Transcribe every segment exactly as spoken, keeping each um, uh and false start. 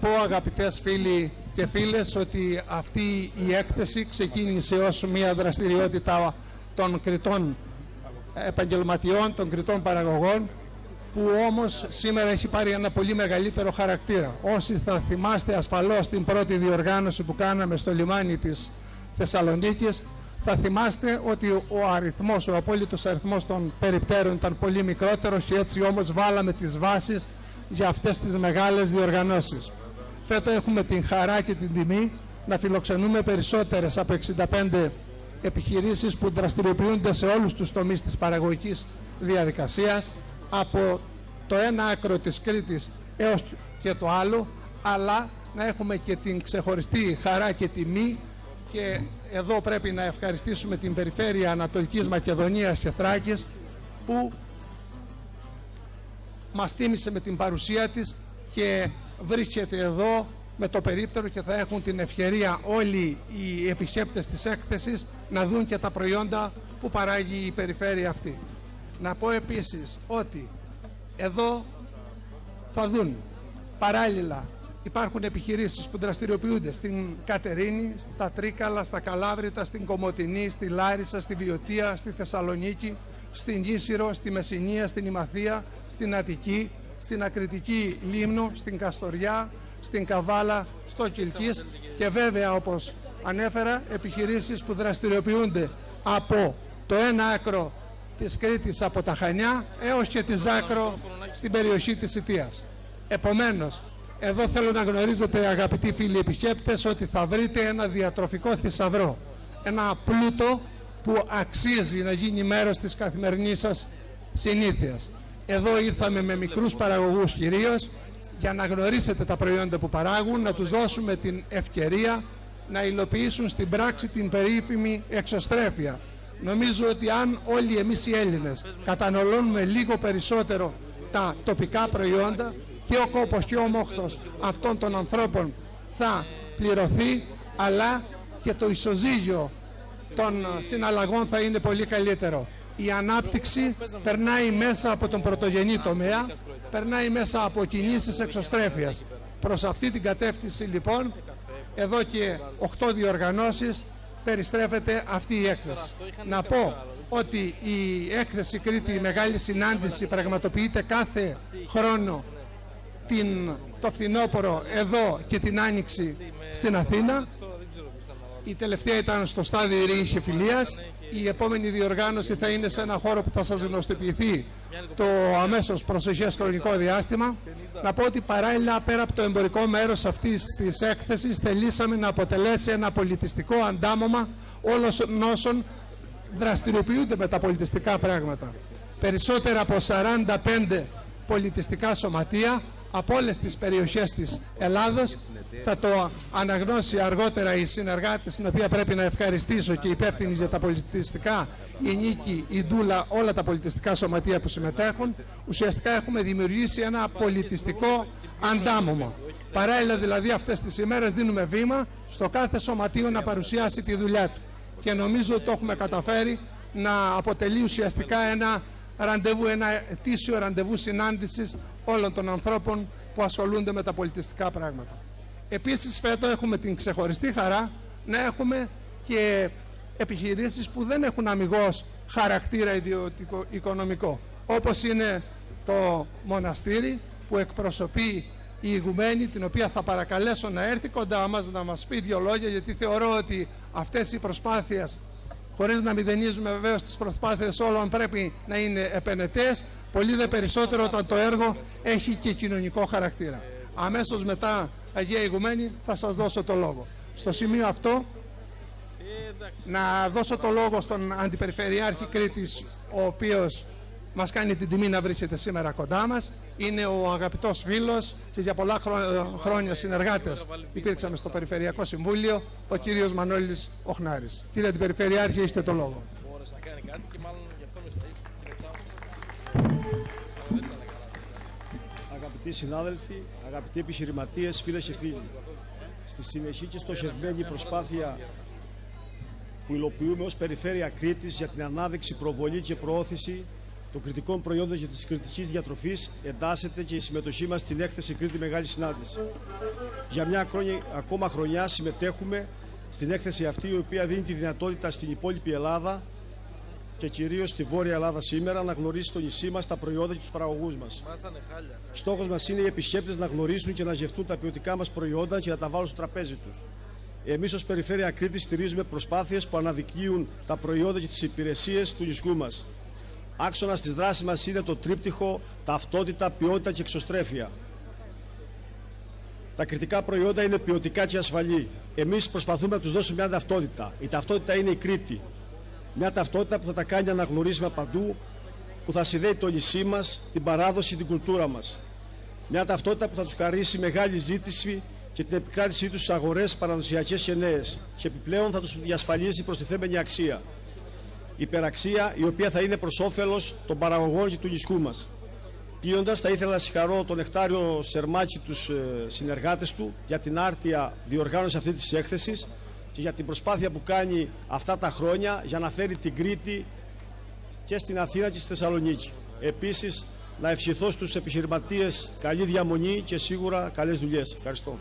πω, αγαπητές φίλοι και φίλες, ότι αυτή η έκθεση ξεκίνησε ως μια δραστηριότητα των Κρητών επαγγελματιών, των Κρητών παραγωγών, που όμως σήμερα έχει πάρει ένα πολύ μεγαλύτερο χαρακτήρα. Όσοι θα θυμάστε ασφαλώς την πρώτη διοργάνωση που κάναμε στο λιμάνι της Θεσσαλονίκης, θα θυμάστε ότι ο αριθμός, ο απόλυτος αριθμός των περιπτέρων ήταν πολύ μικρότερος και έτσι όμως βάλαμε τις βάσεις για αυτές τις μεγάλες διοργανώσεις. Φέτος έχουμε την χαρά και την τιμή να φιλοξενούμε περισσότερες από εξήντα πέντε επιχειρήσεις που δραστηριοποιούνται σε όλους τους τομείς της παραγωγικής διαδικασίας, από το ένα άκρο της Κρήτης έως και το άλλο, αλλά να έχουμε και την ξεχωριστή χαρά και τιμή, και εδώ πρέπει να ευχαριστήσουμε την Περιφέρεια Ανατολικής Μακεδονίας και Θράκης, που μας τίμησε με την παρουσία της και βρίσκεται εδώ με το περίπτερο, και θα έχουν την ευκαιρία όλοι οι επισκέπτες της έκθεσης να δουν και τα προϊόντα που παράγει η περιφέρεια αυτή. Να πω επίσης ότι εδώ θα δουν παράλληλα, υπάρχουν επιχειρήσεις που δραστηριοποιούνται στην Κατερίνη, στα Τρίκαλα, στα Καλάβρητα, στην Κομοτηνή, στη Λάρισα, στη Βιωτία, στη Θεσσαλονίκη, στην Γύσσυρο, στη Μεσσηνία, στην Ημαθία, στην Αττική, στην Ακριτική Λίμνο, στην Καστοριά, στην Καβάλα, στο Κιλκής, και βέβαια, όπως ανέφερα, επιχειρήσεις που δραστηριοποιούνται από το ένα άκρο της Κρήτης, από τα Χανιά, έως και τη Ζάκρο στην περιοχή της Ιτίας. Επομένως, εδώ θέλω να γνωρίζετε, αγαπητοί φίλοι επισκέπτες, ότι θα βρείτε ένα διατροφικό θησαυρό, ένα πλούτο που αξίζει να γίνει μέρος της καθημερινής σας συνήθειας. Εδώ ήρθαμε με μικρούς παραγωγούς κυρίως, για να γνωρίσετε τα προϊόντα που παράγουν, να τους δώσουμε την ευκαιρία να υλοποιήσουν στην πράξη την περίφημη εξωστρέφεια. Νομίζω ότι αν όλοι εμείς οι Έλληνες καταναλώνουμε λίγο περισσότερο τα τοπικά προϊόντα, και ο κόπος και ο μόχθος αυτών των ανθρώπων θα πληρωθεί, αλλά και το ισοζύγιο των συναλλαγών θα είναι πολύ καλύτερο. Η ανάπτυξη περνάει μέσα από τον πρωτογενή τομέα, περνάει μέσα από κινήσεις εξωστρέφειας. Προς αυτή την κατεύθυνση λοιπόν, εδώ και οκτώ διοργανώσεις περιστρέφεται αυτή η έκθεση. Να πω ότι η έκθεση Κρήτη, η μεγάλη συνάντηση, πραγματοποιείται κάθε χρόνο την, το φθινόπωρο εδώ και την άνοιξη στην Αθήνα. Η τελευταία ήταν στο στάδιο Ειρήνης και Φιλίας. Η επόμενη διοργάνωση θα είναι σε ένα χώρο που θα σας γνωστοποιηθεί το αμέσως προσεχές χρονικό διάστημα. Να πω ότι παράλληλα, πέρα από το εμπορικό μέρος αυτής της έκθεσης, θελήσαμε να αποτελέσει ένα πολιτιστικό αντάμωμα όλων όσων δραστηριοποιούνται με τα πολιτιστικά πράγματα. Περισσότερα από σαράντα πέντε πολιτιστικά σωματεία από όλες τις περιοχές της Ελλάδος. Θα το αναγνώσει αργότερα η συνεργάτη, την οποία πρέπει να ευχαριστήσω, και υπεύθυνη για τα πολιτιστικά, η Νίκη, η Ντούλα, όλα τα πολιτιστικά σωματεία που συμμετέχουν. Ουσιαστικά έχουμε δημιουργήσει ένα πολιτιστικό αντάμωμα. Παράλληλα δηλαδή, αυτές τις ημέρες δίνουμε βήμα στο κάθε σωματείο να παρουσιάσει τη δουλειά του, και νομίζω ότι το έχουμε καταφέρει να αποτελεί ουσιαστικά ένα ραντεβού, ένα ετήσιο ραντεβού συνάντησης όλων των ανθρώπων που ασχολούνται με τα πολιτιστικά πράγματα. Επίσης, φέτος έχουμε την ξεχωριστή χαρά να έχουμε και επιχειρήσεις που δεν έχουν αμιγώς χαρακτήρα ιδιωτικό οικονομικό, όπως είναι το μοναστήρι που εκπροσωπεί η ηγουμένη, την οποία θα παρακαλέσω να έρθει κοντά μας να μας πει δύο λόγια, γιατί θεωρώ ότι αυτές οι προσπάθειες, χωρίς να μηδενίζουμε βεβαίως τις προσπάθειες όλων, πρέπει να είναι επενετές, πολύ δε περισσότερο όταν το έργο έχει και κοινωνικό χαρακτήρα. Αμέσως μετά, Αγία Ηγουμένη, θα σας δώσω το λόγο. Στο σημείο αυτό, να δώσω το λόγο στον Αντιπεριφερειάρχη Κρήτης, ο οποίος μας κάνει την τιμή να βρίσκεται σήμερα κοντά μας. Είναι ο αγαπητός φίλος και για πολλά χρόνια συνεργάτες υπήρξαμε στο Περιφερειακό Συμβούλιο, ο κύριος Μανώλης Οχνάρης. Κύριε Αντιπεριφερειάρχη, έχετε το λόγο. Αγαπητοί συνάδελφοι, αγαπητοί επιχειρηματίες, φίλες και φίλοι, στη συνεχή και στοχευμένη προσπάθεια που υλοποιούμε ως Περιφέρεια Κρήτης για την ανάδειξη, προβολή και προώθηση των κριτικών προϊόντων και της κριτικής διατροφής εντάσσεται και η συμμετοχή μας στην έκθεση Κρήτη Μεγάλη Συνάντηση. Για μια ακόμα χρονιά συμμετέχουμε στην έκθεση αυτή, η οποία δίνει τη δυνατότητα στην υπόλοιπη Ελλάδα και κυρίως στη Βόρεια Ελλάδα σήμερα να γνωρίσει το νησί μας, τα προϊόντα και τους παραγωγούς μας. Στόχος μας είναι οι επισκέπτες να γνωρίσουν και να γευτούν τα ποιοτικά μας προϊόντα και να τα βάλουν στο τραπέζι τους. Εμείς ως Περιφέρεια Κρήτης στηρίζουμε προσπάθειες που αναδεικνύουν τα προϊόντα και τις υπηρεσίες του νησιού μας. Άξονας της δράσης μας είναι το τρίπτυχο ταυτότητα, ποιότητα και εξωστρέφεια. Τα κριτικά προϊόντα είναι ποιοτικά και ασφαλή. Εμείς προσπαθούμε να τους δώσουμε μια ταυτότητα. Η ταυτότητα είναι η Κρήτη. Μια ταυτότητα που θα τα κάνει αναγνωρίσιμα παντού, που θα συνδέει το νησί μας, την παράδοση, την κουλτούρα μας. Μια ταυτότητα που θα τους χαρίσει μεγάλη ζήτηση και την επικράτησή τους στις αγορές παραδοσιακές και νέες. Και επιπλέον θα τους διασφαλίσει προστιθέμενη αξία. Υπεραξία η οποία θα είναι προς όφελος των παραγωγών και του νησιού μας. Κλείνοντας, θα ήθελα να συγχαρώ τον Νεκτάριο Σερμάτση και τους συνεργάτες του για την άρτια διοργάνωση αυτή της έκθεσης και για την προσπάθεια που κάνει αυτά τα χρόνια για να φέρει την Κρήτη και στην Αθήνα και στη Θεσσαλονίκη. Επίσης, να ευχηθώ στους επιχειρηματίες καλή διαμονή και σίγουρα καλές δουλειές. Ευχαριστώ.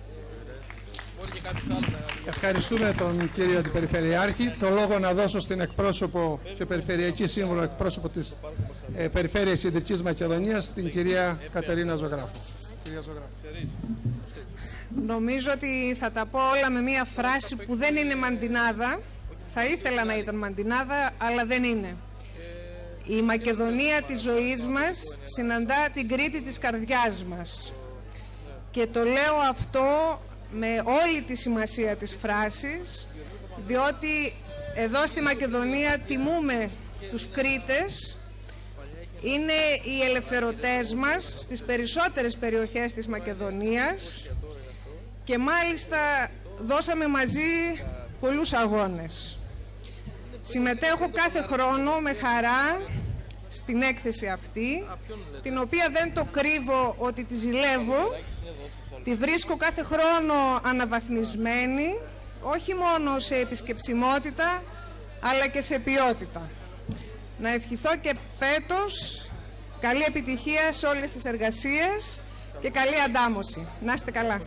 Ευχαριστούμε τον κύριο Αντιπεριφερειάρχη. Το λόγο να δώσω στην εκπρόσωπο και περιφερειακή σύμβουλο εκπρόσωπο της ε, Περιφέρειας Κεντρικής Μακεδονίας, την κυρία Κατερίνα Ζωγράφου. Κυρία Ζωγράφου. Νομίζω ότι θα τα πω όλα με μία φράση που δεν είναι μαντινάδα. Θα ήθελα να ήταν μαντινάδα, αλλά δεν είναι. Η Μακεδονία της ζωής μας συναντά την Κρήτη της καρδιάς μας. Και το λέω αυτό με όλη τη σημασία της φράσης, διότι εδώ στη Μακεδονία τιμούμε τους Κρήτες, είναι οι ελευθερωτές μας στις περισσότερες περιοχές της Μακεδονίας και μάλιστα δώσαμε μαζί πολλούς αγώνες. Συμμετέχω κάθε χρόνο με χαρά στην έκθεση αυτή, την οποία δεν το κρύβω ότι τη ζηλεύω. Τη βρίσκω κάθε χρόνο αναβαθμισμένη, όχι μόνο σε επισκεψιμότητα, αλλά και σε ποιότητα. Να ευχηθώ και φέτος καλή επιτυχία σε όλες τις εργασίες και καλή αντάμωση. Να είστε καλά.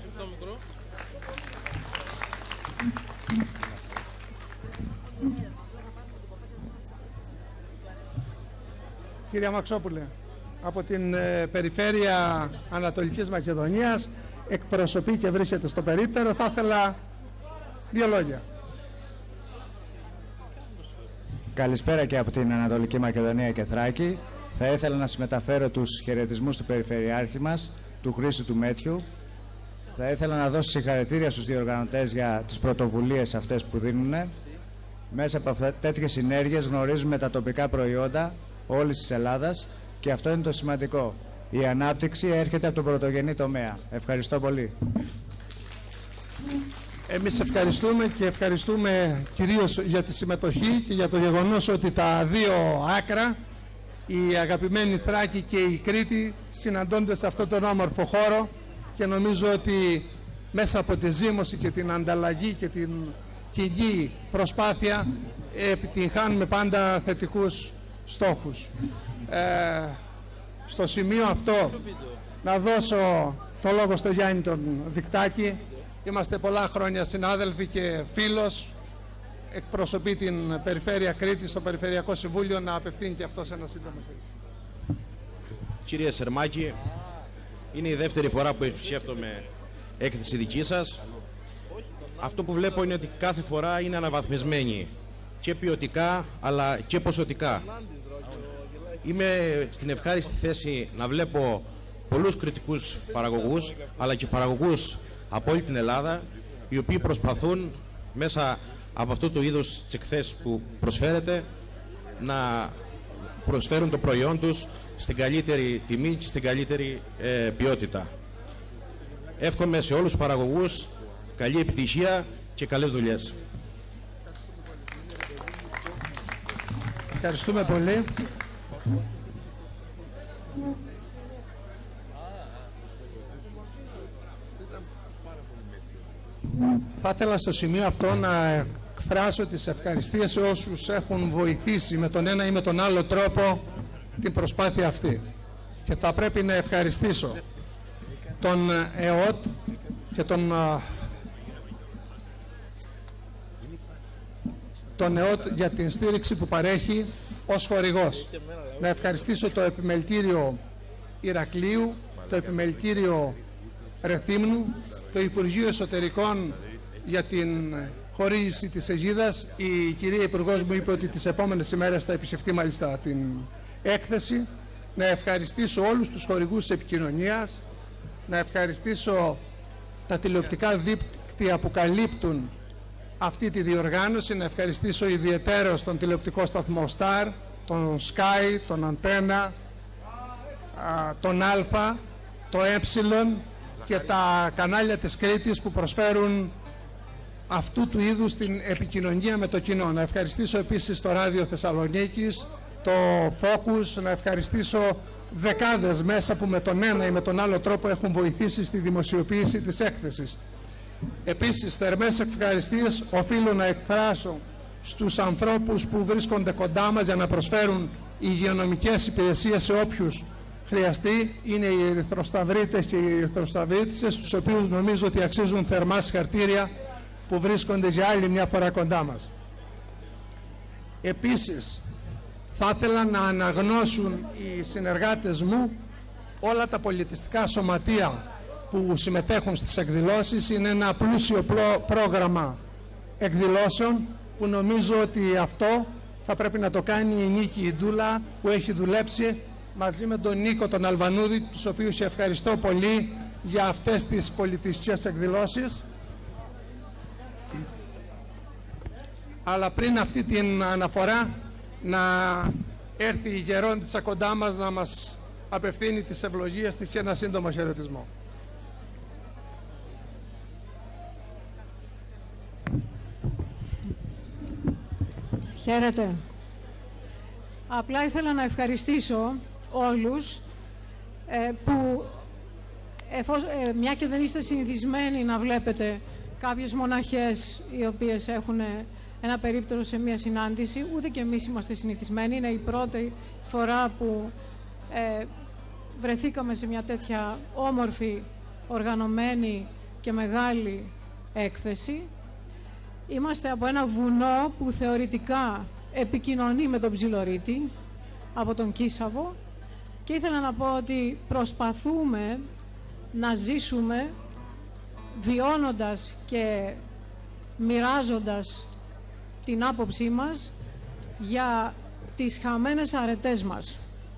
Κυρία Μαξόπουλε, από την ε, Περιφέρεια Ανατολικής Μακεδονίας, εκπροσωπεί και βρίσκεται στο περίπτερο. Θα ήθελα δύο λόγια. Καλησπέρα και από την Ανατολική Μακεδονία και Θράκη. Θα ήθελα να συμμεταφέρω τους χαιρετισμούς του Περιφερειάρχη μας, του Χρήστου του Μέτιου. Θα ήθελα να δώσω συγχαρητήρια στους διοργανωτές για τις πρωτοβουλίες αυτές που δίνουν. Μέσα από τέτοιες συνέργειες γνωρίζουμε τα τοπικά προϊόντα όλης της Ελλάδας και αυτό είναι το σημαντικό. Η ανάπτυξη έρχεται από τον πρωτογενή τομέα. Ευχαριστώ πολύ. Εμείς ευχαριστούμε και ευχαριστούμε κυρίως για τη συμμετοχή και για το γεγονός ότι τα δύο άκρα, η αγαπημένη Θράκη και η Κρήτη, συναντώνται σε αυτόν τον όμορφο χώρο και νομίζω ότι μέσα από τη ζήμωση και την ανταλλαγή και την κοινή προσπάθεια επιτυγχάνουμε πάντα θετικούς στόχους. Ε, στο σημείο αυτό να δώσω το λόγο στο Γιάννη τον Δικτάκη. Είμαστε πολλά χρόνια συνάδελφοι και φίλος. Εκπροσωπεί την Περιφέρεια Κρήτης στο Περιφερειακό Συμβούλιο, να απευθύνει και αυτό σε ένα σύντομο φίλο. Κύριε Σερμάκη, είναι η δεύτερη φορά που επισκέπτομαι έκθεση δική σας. Αυτό που βλέπω είναι ότι κάθε φορά είναι αναβαθμισμένη και ποιοτικά αλλά και ποσοτικά. Είμαι στην ευχάριστη θέση να βλέπω πολλούς κριτικούς παραγωγούς αλλά και παραγωγούς από όλη την Ελλάδα, οι οποίοι προσπαθούν μέσα από αυτό το είδος της εκθέσης που προσφέρεται να προσφέρουν το προϊόν τους στην καλύτερη τιμή και στην καλύτερη ε, ποιότητα. Εύχομαι σε όλους τους παραγωγούς καλή επιτυχία και καλές δουλειές. Ευχαριστούμε πολύ. Θα ήθελα στο σημείο αυτό να εκφράσω τις ευχαριστίες σε όσους έχουν βοηθήσει με τον ένα ή με τον άλλο τρόπο την προσπάθεια αυτή. Και θα πρέπει να ευχαριστήσω τον ΕΟΤ και τον, τον ΕΟΤ για την στήριξη που παρέχει ως χορηγός. Να ευχαριστήσω το Επιμελητήριο Ηρακλείου, το Επιμελητήριο Ρεθύμνου, το Υπουργείο Εσωτερικών για την χορήγηση της αιγίδας. Η κυρία Υπουργός μου είπε ότι τις επόμενες ημέρες θα επισκεφτεί μάλιστα την έκθεση. Να ευχαριστήσω όλους τους χορηγούς επικοινωνίας, να ευχαριστήσω τα τηλεοπτικά δίκτυα που καλύπτουν αυτή τη διοργάνωση, να ευχαριστήσω ιδιαιτέρως τον τηλεοπτικό σταθμό Star, τον Sky, τον Αντένα, τον Α, το Ε και τα κανάλια της Κρήτης που προσφέρουν αυτού του είδους την επικοινωνία με το κοινό. Να ευχαριστήσω επίσης το Ράδιο Θεσσαλονίκης, το Focus, να ευχαριστήσω δεκάδες μέσα που με τον ένα ή με τον άλλο τρόπο έχουν βοηθήσει στη δημοσιοποίηση της έκθεσης. Επίσης, θερμές ευχαριστίες οφείλω να εκφράσω στους ανθρώπους που βρίσκονται κοντά μας για να προσφέρουν υγειονομικές υπηρεσίες σε όποιους χρειαστεί. Είναι οι Ερυθροσταυρίτες και οι Ερυθροσταυρίτισσες, τους οποίους νομίζω ότι αξίζουν θερμά συγχαρητήρια που βρίσκονται για άλλη μια φορά κοντά μας. Επίσης, θα ήθελα να αναγνώσουν οι συνεργάτες μου όλα τα πολιτιστικά σωματεία που συμμετέχουν στις εκδηλώσεις. Είναι ένα πλούσιο πρόγραμμα εκδηλώσεων που νομίζω ότι αυτό θα πρέπει να το κάνει η Νίκη Ιντούλα, που έχει δουλέψει μαζί με τον Νίκο τον Αλβανούδη, τους οποίους ευχαριστώ πολύ για αυτές τις πολιτιστικές εκδηλώσεις. Αλλά πριν αυτή την αναφορά, να έρθει η γερόντισσα κοντά μας να μας απευθύνει τις ευλογίες της και ένα σύντομο χαιρετισμό. Χαίρετε. Απλά ήθελα να ευχαριστήσω όλους ε, που εφόσον, ε, μια και δεν είστε συνηθισμένοι να βλέπετε κάποιες μοναχές οι οποίες έχουν ένα περίπτερο σε μια συνάντηση, ούτε και εμείς είμαστε συνηθισμένοι. Είναι η πρώτη φορά που ε, βρεθήκαμε σε μια τέτοια όμορφη, οργανωμένη και μεγάλη έκθεση. Είμαστε από ένα βουνό που θεωρητικά επικοινωνεί με τον Ψιλορίτη, από τον Κίσαβο, και ήθελα να πω ότι προσπαθούμε να ζήσουμε βιώνοντας και μοιράζοντας την άποψή μας για τις χαμένες αρετές μας,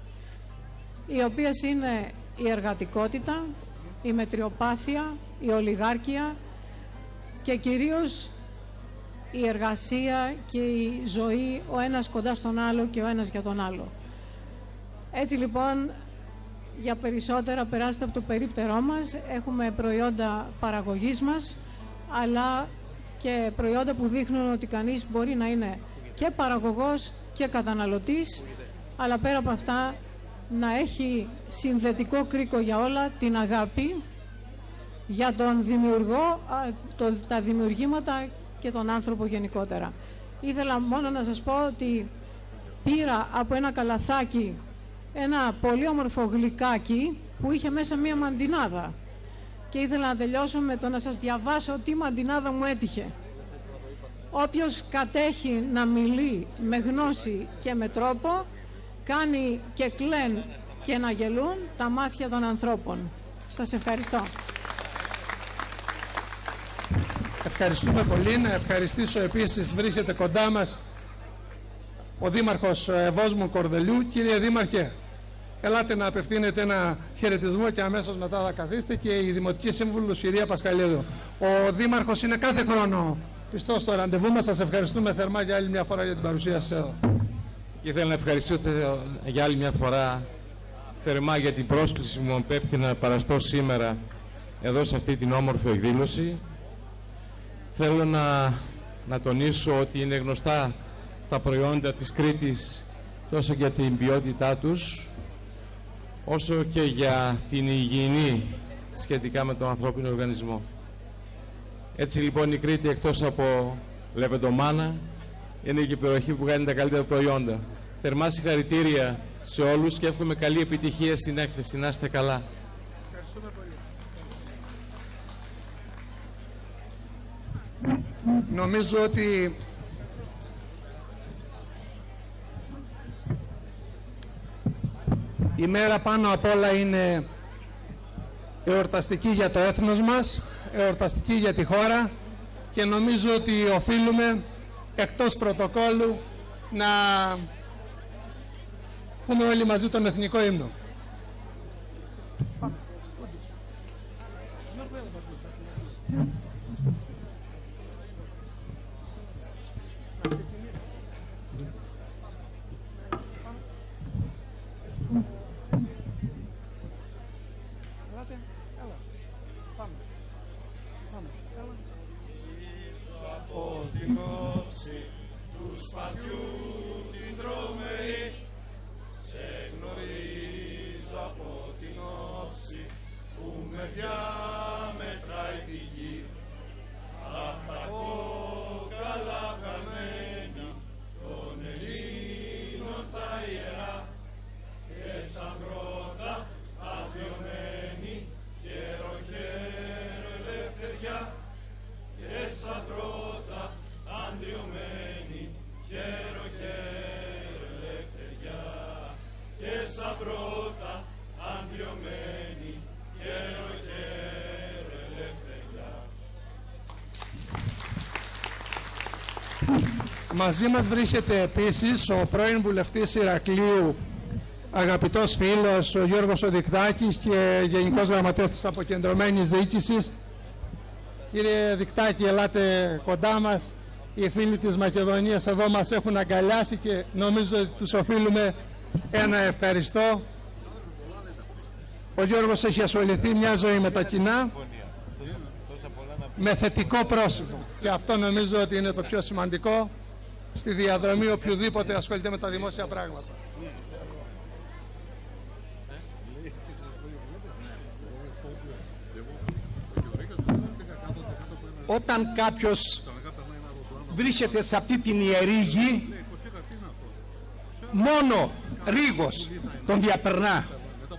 οι οποίες είναι η εργατικότητα, η μετριοπάθεια, η ολιγάρκεια και κυρίως η εργασία και η ζωή ο ένας κοντά στον άλλο και ο ένας για τον άλλο. Έτσι λοιπόν, για περισσότερα περάστε από το περίπτερό μας. Έχουμε προϊόντα παραγωγής μας, αλλά και προϊόντα που δείχνουν ότι κανείς μπορεί να είναι και παραγωγός και καταναλωτής, αλλά πέρα από αυτά να έχει συνδετικό κρίκο για όλα, την αγάπη για τον δημιουργό, το, τα δημιουργήματα και τον άνθρωπο γενικότερα. Ήθελα μόνο να σας πω ότι πήρα από ένα καλαθάκι ένα πολύ όμορφο γλυκάκι που είχε μέσα μία μαντινάδα, και ήθελα να τελειώσω με το να σας διαβάσω τι μαντινάδα μου έτυχε. Όποιος κατέχει να μιλεί με γνώση και με τρόπο, κάνει και κλαίν και να γελούν τα μάτια των ανθρώπων. Σας ευχαριστώ. Ευχαριστούμε πολύ. Να ευχαριστήσω επίσης, βρίσκεται κοντά μας ο Δήμαρχος Βόσμου Κορδελιού. Κύριε Δήμαρχε, ελάτε να απευθύνετε ένα χαιρετισμό και αμέσως μετά θα καθίσετε, και η Δημοτική Σύμβουλος κυρία Πασχαλίδου. Ο Δήμαρχος είναι κάθε χρόνο πιστός στο ραντεβού μας. Σας ευχαριστούμε θερμά για άλλη μια φορά για την παρουσία σας εδώ. Και ήθελα να ευχαριστήσω για άλλη μια φορά θερμά για την πρόσκληση που μου πέφτει να παραστώ σήμερα εδώ σε αυτή την όμορφη εκδήλωση. Θέλω να, να τονίσω ότι είναι γνωστά τα προϊόντα της Κρήτης, τόσο για την ποιότητά τους, όσο και για την υγιεινή σχετικά με τον ανθρώπινο οργανισμό. Έτσι λοιπόν η Κρήτη, εκτός από λεβεντομάνα, είναι και η περιοχή που κάνει τα καλύτερα προϊόντα. Θερμά συγχαρητήρια σε όλους και εύχομαι καλή επιτυχία στην έκθεση. Να είστε καλά. Ευχαριστούμε πολύ. Νομίζω ότι η μέρα πάνω απ' όλα είναι εορταστική για το έθνος μας, εορταστική για τη χώρα και νομίζω ότι οφείλουμε εκτός πρωτοκόλλου να πούμε όλοι μαζί τον εθνικό ύμνο. Από την όψη του σπαθιού την τρομερή, σε γνωρίζω από την όψη που με διαμετράει τη γη. Απ' τα κόκαλα βγαλμένη των Ελλήνων τα ιερά και σαν πρώτα αδειωμένη χέρο χέρο ελευθεριά και σαν πρώτα αντριωμένη χέρο χέρο ελευθεριά και σαν πρώτα αντριωμένη χέρο χέρο ελευθεριά. Μαζί μας βρίσκεται επίσης ο πρώην βουλευτής Ηρακλείου, αγαπητός φίλος, ο Γιώργος ο Δικτάκης και Γενικός Γραμματέας της Αποκεντρωμένης Διοίκησης. Κύριε Δικτάκη, ελάτε κοντά μας. Οι φίλοι της Μακεδονίας εδώ μας έχουν αγκαλιάσει και νομίζω ότι τους οφείλουμε ένα ευχαριστώ. Ο Γιώργος έχει ασχοληθεί μια ζωή με τα κοινά, με θετικό πρόσωπο. Και αυτό νομίζω ότι είναι το πιο σημαντικό στη διαδρομή οποιοδήποτε ασχολείται με τα δημόσια πράγματα. Όταν κάποιος βρίσκεται σε αυτή την ιερή γη, μόνο ρίγος τον διαπερνά.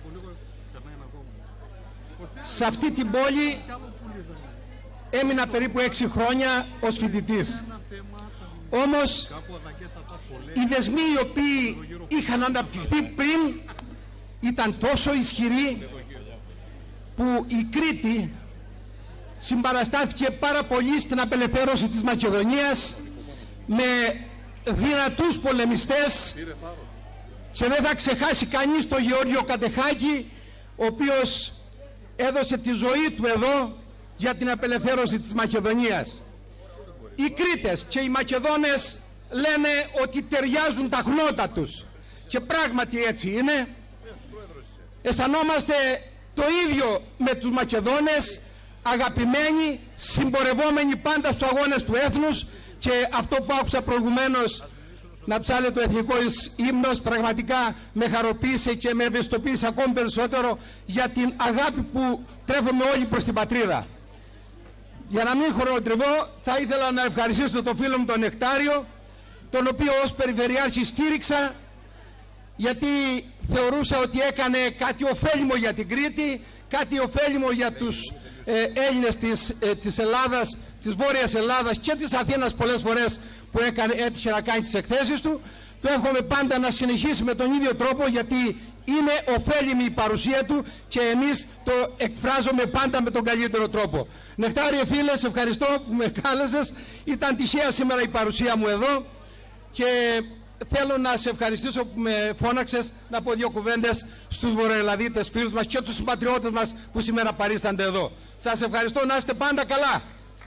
Σε αυτή την πόλη έμεινα περίπου έξι χρόνια ως φοιτητής. Όμως οι δεσμοί οι οποίοι είχαν αναπτυχθεί πριν ήταν τόσο ισχυροί που η Κρήτη συμπαραστάθηκε πάρα πολύ στην απελευθέρωση της Μακεδονίας με δυνατούς πολεμιστές και δεν θα ξεχάσει κανείς τον Γεώργιο Κατεχάκη, ο οποίος έδωσε τη ζωή του εδώ για την απελευθέρωση της Μακεδονίας. Οι Κρήτες και οι Μακεδόνες λένε ότι ταιριάζουν τα χνότα τους και πράγματι έτσι είναι. Αισθανόμαστε το ίδιο με τους Μακεδόνες, αγαπημένοι, συμπορευόμενοι πάντα στους αγώνες του έθνους, και αυτό που άκουσα προηγουμένως να ψάλε το εθνικό ύμνος πραγματικά με χαροποίησε και με ευαισθητοποίησε ακόμη περισσότερο για την αγάπη που τρέφουμε όλοι προς την πατρίδα. Για να μην χρονοτριβώ, θα ήθελα να ευχαριστήσω τον φίλο μου τον Νεκτάριο, τον οποίο ως περιφερειάρχη στήριξα, γιατί θεωρούσα ότι έκανε κάτι ωφέλιμο για την Κρήτη, κάτι ωφέλιμο για τους ε, Έλληνες της, ε, της Ελλάδας, της Βόρειας Ελλάδας και της Αθήνας πολλές φορές που έκανε, έτυχε να κάνει τις εκθέσεις του. Το εύχομαι πάντα να συνεχίσει με τον ίδιο τρόπο, γιατί είναι ωφέλιμη η παρουσία του και εμείς το εκφράζουμε πάντα με τον καλύτερο τρόπο. Νεκτάριε φίλε, σε ευχαριστώ που με κάλεσες. Ήταν τυχαία σήμερα η παρουσία μου εδώ και θέλω να σε ευχαριστήσω που με φώναξες να πω δύο κουβέντες στους Βορειοελλαδίτες φίλους μας και τους συμπατριώτες μας που σήμερα παρίστανται εδώ. Σας ευχαριστώ, να είστε πάντα καλά.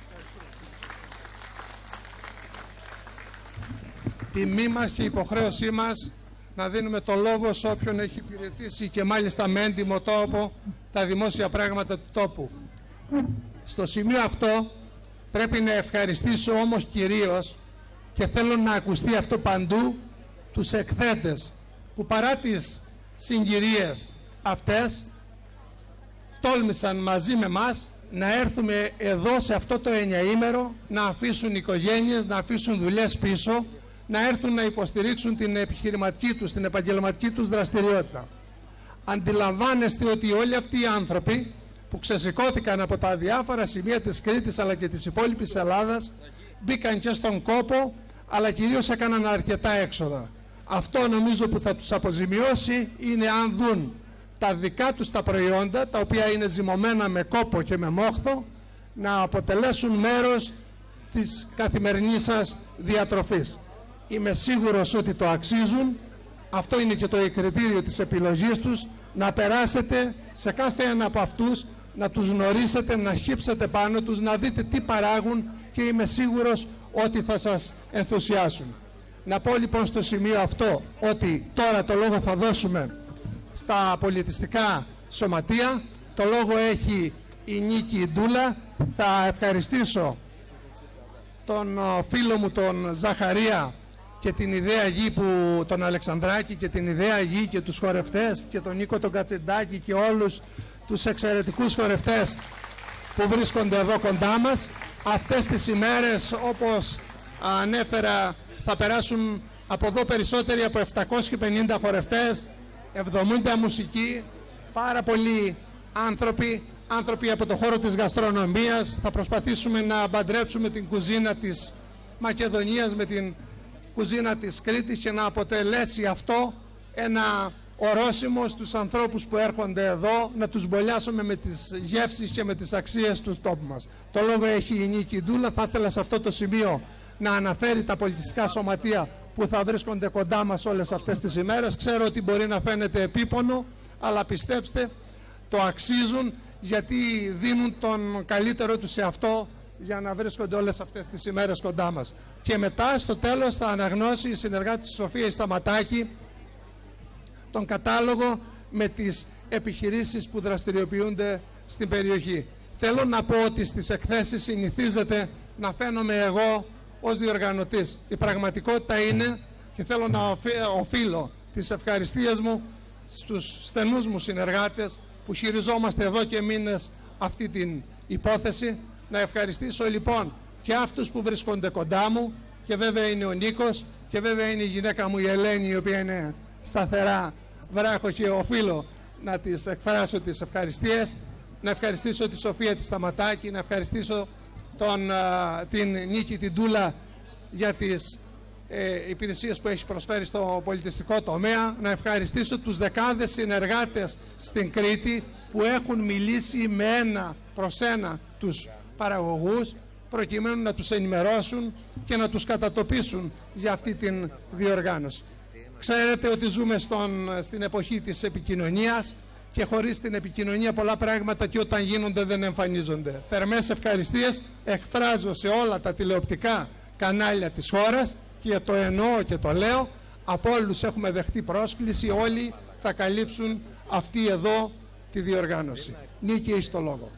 Τιμή μας και υποχρέωσή μας να δίνουμε το λόγο σε όποιον έχει υπηρετήσει και μάλιστα με έντιμο τρόπο τα δημόσια πράγματα του τόπου. Στο σημείο αυτό πρέπει να ευχαριστήσω όμως κυρίως, και θέλω να ακουστεί αυτό παντού, τους εκθέτες που παρά τις συγκυρίες αυτές τόλμησαν μαζί με μας να έρθουμε εδώ σε αυτό το εννιαήμερο, να αφήσουν οικογένειες, να αφήσουν δουλειές πίσω, να έρθουν να υποστηρίξουν την επιχειρηματική τους, την επαγγελματική τους δραστηριότητα. Αντιλαμβάνεστε ότι όλοι αυτοί οι άνθρωποι που ξεσηκώθηκαν από τα διάφορα σημεία της Κρήτης αλλά και της υπόλοιπης Ελλάδας μπήκαν και στον κόπο, αλλά κυρίως έκαναν αρκετά έξοδα. Αυτό νομίζω που θα τους αποζημιώσει είναι αν δουν τα δικά τους τα προϊόντα, τα οποία είναι ζυμωμένα με κόπο και με μόχθο, να αποτελέσουν μέρος της καθημερινής σας διατροφής. Είμαι σίγουρος ότι το αξίζουν. Αυτό είναι και το κριτήριο της επιλογής τους, να περάσετε σε κάθε ένα από αυτούς, να τους γνωρίσετε, να χύψετε πάνω τους, να δείτε τι παράγουν και είμαι σίγουρος ότι θα σας ενθουσιάσουν. Να πω λοιπόν στο σημείο αυτό ότι τώρα το λόγο θα δώσουμε στα πολιτιστικά σωματεία. Το λόγο έχει η Νίκη Ντούλα. Θα ευχαριστήσω τον φίλο μου τον Ζαχαρία και την Ιδέα Γη, που, τον Αλεξανδράκη και την Ιδέα Γη και τους χορευτές και τον Νίκο τον Κατσιντάκη και όλους τους εξαιρετικούς χορευτές που βρίσκονται εδώ κοντά μας. Αυτές τις ημέρες, όπως ανέφερα, θα περάσουν από εδώ περισσότεροι από επτακόσιοι πενήντα χορευτές, εβδομήντα μουσικοί, πάρα πολλοί άνθρωποι, άνθρωποι από το χώρο της γαστρονομίας. Θα προσπαθήσουμε να μπαντρέψουμε την κουζίνα της Μακεδονίας με την κουζίνα της Κρήτης και να αποτελέσει αυτό ένα ορόσημο στους ανθρώπους που έρχονται εδώ, να τους μπολιάσουμε με τις γεύσεις και με τις αξίες του τόπου μας. Το λόγο έχει η Νίκη Ντούλα. Θα ήθελα σε αυτό το σημείο να αναφέρει τα πολιτιστικά σωματεία που θα βρίσκονται κοντά μας όλες αυτές τις ημέρες. Ξέρω ότι μπορεί να φαίνεται επίπονο, αλλά πιστέψτε, το αξίζουν, γιατί δίνουν τον καλύτερο τους σε αυτό για να βρίσκονται όλες αυτές τις ημέρες κοντά μας. Και μετά, στο τέλος, θα αναγνώσει η συνεργάτη της Σοφία Σταματάκη τον κατάλογο με τις επιχειρήσεις που δραστηριοποιούνται στην περιοχή. Θέλω να πω ότι στις εκθέσεις συνηθίζεται να φαίνομαι εγώ ως διοργανωτής. Η πραγματικότητα είναι, και θέλω να οφείλω τις ευχαριστίες μου στους στενούς μου συνεργάτες που χειριζόμαστε εδώ και μήνες αυτή την υπόθεση. Να ευχαριστήσω λοιπόν και αυτούς που βρίσκονται κοντά μου, και βέβαια είναι ο Νίκος, και βέβαια είναι η γυναίκα μου η Ελένη, η οποία είναι σταθερά βράχο και οφείλω να της εκφράσω τις ευχαριστίες. Να ευχαριστήσω τη Σοφία τη Σταματάκη, να ευχαριστήσω τον, α, την Νίκη την Ντούλα για τις ε, υπηρεσίες που έχει προσφέρει στο πολιτιστικό τομέα. Να ευχαριστήσω τους δεκάδες συνεργάτες στην Κρήτη που έχουν μιλήσει με ένα προς ένα τους παραγωγούς, προκειμένου να τους ενημερώσουν και να τους κατατοπίσουν για αυτή την διοργάνωση. Ξέρετε ότι ζούμε στον, στην εποχή της επικοινωνίας, και χωρίς την επικοινωνία πολλά πράγματα και όταν γίνονται δεν εμφανίζονται. Θερμές ευχαριστίες εκφράζω σε όλα τα τηλεοπτικά κανάλια της χώρας, και το εννοώ και το λέω, από όλους έχουμε δεχτεί πρόσκληση, όλοι θα καλύψουν αυτή εδώ τη διοργάνωση. Νίκη, έχεις το λόγο.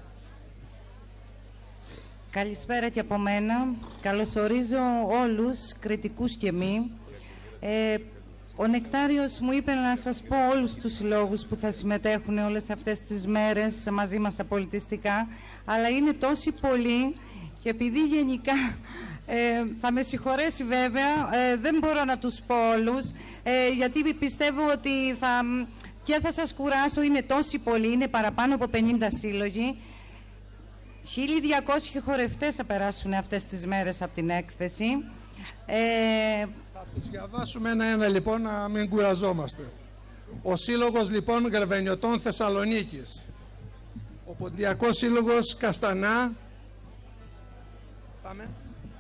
Καλησπέρα και από μένα. Καλωσορίζω όλους, κριτικούς και μη. Ε, ο Νεκτάριος μου είπε να σας πω όλους τους συλλόγους που θα συμμετέχουν όλες αυτές τις μέρες μαζί μας τα πολιτιστικά, αλλά είναι τόσοι πολλοί και επειδή γενικά ε, θα με συγχωρέσει βέβαια, ε, δεν μπορώ να τους πω όλους, ε, γιατί πιστεύω ότι θα, και θα σας κουράσω, είναι τόσοι πολλοί, είναι παραπάνω από πενήντα σύλλογοι. χίλια διακόσιοι χορευτές θα περάσουν αυτές τις μέρες από την έκθεση. Ε, θα τους διαβάσουμε ένα-ένα λοιπόν, να μην κουραζόμαστε. Ο Σύλλογος λοιπόν Γρεβενιωτών Θεσσαλονίκης. Ο Ποντιακός Σύλλογος Καστανά. Πάμε.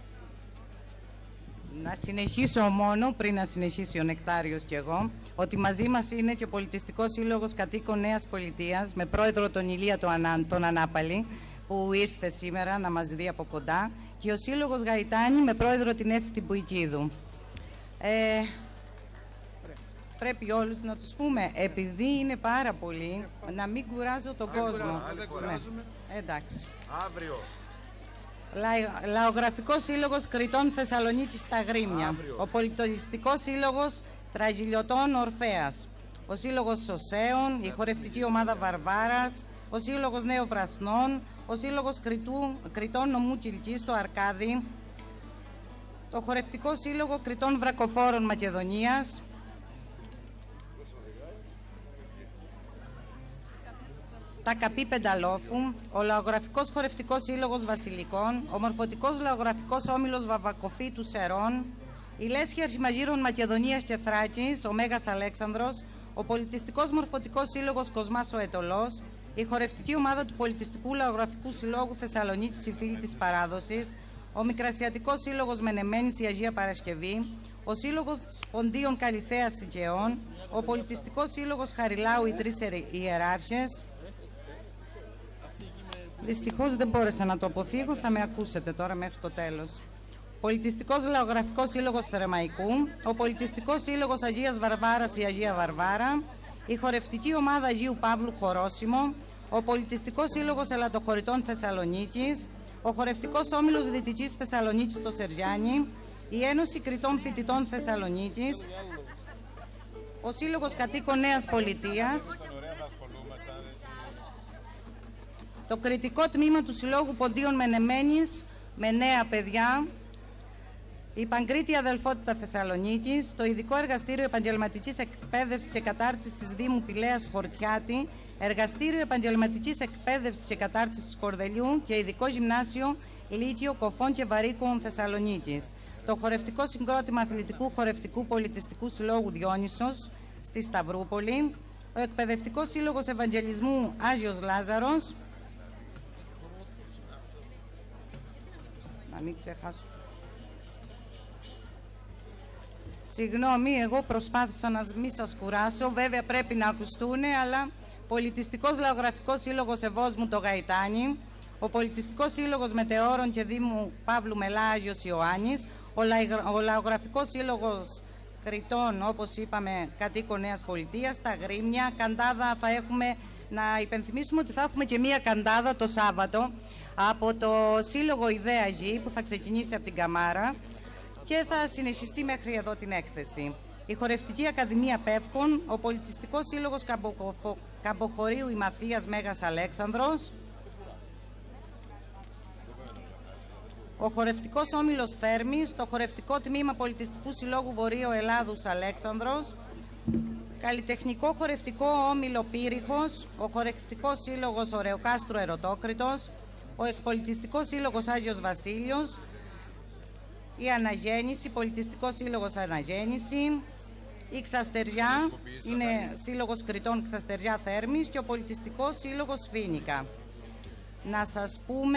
Να συνεχίσω μόνο, πριν να συνεχίσει ο Νεκτάριος και εγώ, ότι μαζί μας είναι και ο Πολιτιστικός Σύλλογος Κατοίκων Νέας Πολιτείας, με πρόεδρο τον Ηλία τον Ανάπαλη, που ήρθε σήμερα να μας δει από κοντά, και ο Σύλλογος Γαϊτάνη με πρόεδρο την Έφη την Πουικίδου. Ε, πρέπει όλους να τους πούμε, επειδή είναι πάρα πολλοί, να μην κουράζω τον κόσμο. Δεν κουράζουμε. Ναι. Εντάξει. Αύριο. Λα, Λαογραφικός Σύλλογος Κρητών Θεσσαλονίκης στα Γρήμια. Αύριο. Ο Πολιτιστικός Σύλλογος Τραγιλιωτών Ορφέας. Ο Σύλλογος Σωσέων, η Χορευτική Ομάδα Βαρβάρας, ο Σύλλογος Νέων Βρασνών, ο Σύλλογος Κρητού, Κρητών Νομού Κιλκής στο Αρκάδι, το Χορευτικό Σύλλογο Κρητών Βρακοφόρων Μακεδονίας, τα Καπή Πενταλόφου, ο Λαογραφικός Χορευτικός Σύλλογος Βασιλικών, ο Μορφωτικός Λαογραφικός Όμιλος Βαβακοφύτου Σερών, η Λέσχη Αρχιμαγείρων Μακεδονίας και Θράκης, ο Μέγας Αλέξανδρος, ο Πολιτιστικός Μορφωτικός Σύλλογος Κοσμάς ο Αιτωλός, η Χορευτική Ομάδα του Πολιτιστικού Λαογραφικού Συλλόγου Θεσσαλονίκης η Φίλη της Παράδοσης, ο Μικρασιατικός Σύλλογος Μενεμένης η Αγία Παρασκευή, ο Σύλλογος Ποντίων Καλυθέας Σικαιών, ο Πολιτιστικός Σύλλογος Χαριλάου οι Τρεις Ιεράρχες. Δυστυχώς δεν μπόρεσα να το αποφύγω, θα με ακούσετε τώρα μέχρι το τέλος. Πολιτιστικός Λαογραφικός Σύλλογος Θερεμαϊκού, ο Πολιτιστικός Σύλλογος Αγίας Βαρβάρας η Αγία Βαρβάρα, η Χορευτική Ομάδα Αγίου Παύλου Χορόσιμο, ο Πολιτιστικός Σύλλογος Ελατοχωρητών Θεσσαλονίκης, ο Χορευτικός Όμιλος Δυτικής Θεσσαλονίκης στο Σερζιάνι, η Ένωση Κρητών Φοιτητών Θεσσαλονίκης, ο Σύλλογος Κατοίκων Νέας Πολιτείας, το Κρητικό Τμήμα του Συλλόγου Ποντίων Μενεμένης με νέα παιδιά, η Παγκρίτια Αδελφότητα Θεσσαλονίκης, το Ειδικό Εργαστήριο Επαγγελματικής Εκπαίδευσης και Κατάρτισης Δήμου Πηλαίας Χορτιάτη, Εργαστήριο Επαγγελματικής Εκπαίδευσης και Κατάρτισης Κορδελιού και Ειδικό Γυμνάσιο Λύκειο Κοφών και Βαρύκουων Θεσσαλονίκης, το Χορευτικό Συγκρότημα Αθλητικού Χορευτικού Πολιτιστικού Συλλόγου Διόνυσος στη Σταυρούπολη, ο Εκπαιδευτικός Σύλλογος Ευαγγελισμού Άγιος Λάζαρος, να μην ξεχάσω. Συγγνώμη, εγώ προσπάθησα να μην σας κουράσω, βέβαια πρέπει να ακουστούν, αλλά Πολιτιστικός Λαογραφικός Σύλλογος Ευόσμου το Γαϊτάνι, ο Πολιτιστικός Σύλλογος Μετεώρων και Δήμου Παύλου Μελά Άγιος Ιωάννης, ο, Λα... ο Λαογραφικός Σύλλογος Κρητών, όπως είπαμε, Κατοίκων Νέας Πολιτείας, τα Γρήμια, καντάδα θα έχουμε, να υπενθυμίσουμε ότι θα έχουμε και μία καντάδα το Σάββατο από το Σύλλογο Ιδέα Γη που θα ξεκινήσει από την Καμάρα και θα συνεχιστεί μέχρι εδώ την έκθεση. Η Χορευτική Ακαδημία Πεύκων, ο Πολιτιστικός Σύλλογος Καμποχο... Καμποχωρίου η Μαθίας Μέγας Αλέξανδρος, ο Χορευτικός Όμιλος Θέρμης, το Χορευτικό Τμήμα Πολιτιστικού Συλλόγου Βορείου Ελλάδους Αλέξανδρος, Καλλιτεχνικό Χορευτικό Όμιλο Πύριχος, ο Χορευτικός Σύλλογος Ωρεοκάστρου Ερωτόκριτος, ο Εκπολιτιστικός Σύλλογος Άγιος Βασίλειος, η Αναγέννηση, Πολιτιστικός Σύλλογος Αναγέννηση, η Ξαστεριά, είναι Σύλλογος Κρητών Ξαστεριά Θέρμης και ο Πολιτιστικός Σύλλογος Φίνικα. Να σας πούμε,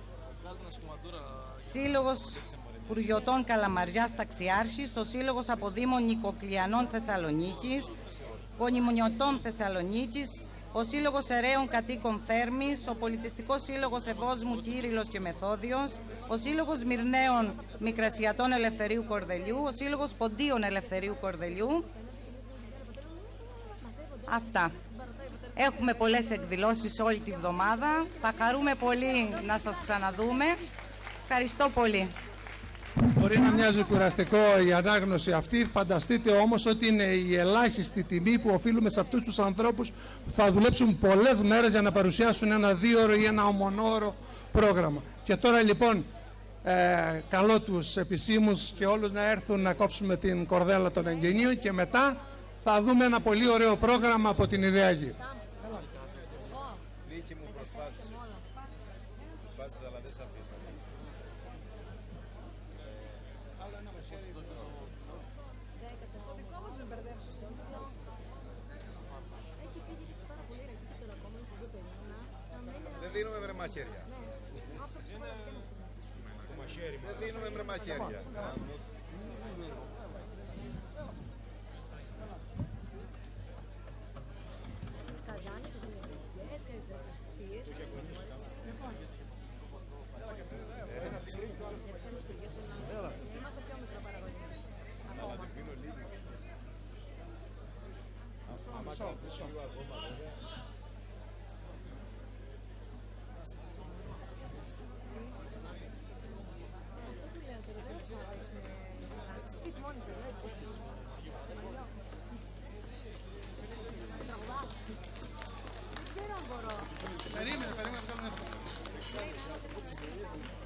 Σύλλογος Φουριωτών Καλαμαριάς Ταξιάρχης, ο Σύλλογος Αποδήμων Νικοκλιανών Θεσσαλονίκης, Γονιμονιωτών Θεσσαλονίκης, ο Σύλλογος Εραίων Κατοίκων Θέρμης, ο Πολιτιστικός Σύλλογος Ευόσμου Κύριλλος και Μεθόδιος, ο Σύλλογος Μυρναίων Μικρασιατών Ελευθερίου Κορδελιού, ο Σύλλογος Ποντίων Ελευθερίου Κορδελιού. Αυτά. Έχουμε πολλές εκδηλώσεις όλη τη βδομάδα. Θα χαρούμε πολύ να σας ξαναδούμε. Ευχαριστώ πολύ. Μπορεί να μοιάζει κουραστικό η ανάγνωση αυτή, φανταστείτε όμως ότι είναι η ελάχιστη τιμή που οφείλουμε σε αυτούς τους ανθρώπους που θα δουλέψουν πολλές μέρες για να παρουσιάσουν ένα δίωρο ή ένα ομονόωρο πρόγραμμα. Και τώρα λοιπόν ε, καλώ τους επισήμους και όλους να έρθουν να κόψουμε την κορδέλα των εγγενείων και μετά θα δούμε ένα πολύ ωραίο πρόγραμμα από την Ιδέα Γη. Λύκη μου προσπάθησες. Προσπάθησες αλλά δεν σ' αφήσαμε. Δεν δίνουμε βρε μαχαίρια. Δεν δίνουμε βρε μαχαίρια. Περίμενε, περίμενε.